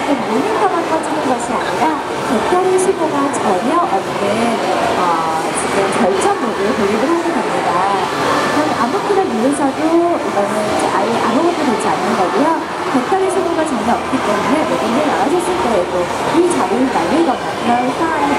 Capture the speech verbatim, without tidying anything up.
어떤 모니터만 꺼지는 것이 아니라 배터리 소모가 전혀 없는 어, 지금 절전 모드를 돌입을 하게 됩니다. 그럼 아무거나 누르셔도 이거는 이제 아예 아무것도 되지 않는 거고요. 배터리 소모가 전혀 없기 때문에 모든을 나가셨을 때에도 이 자리를 날리거나 그럴 상황이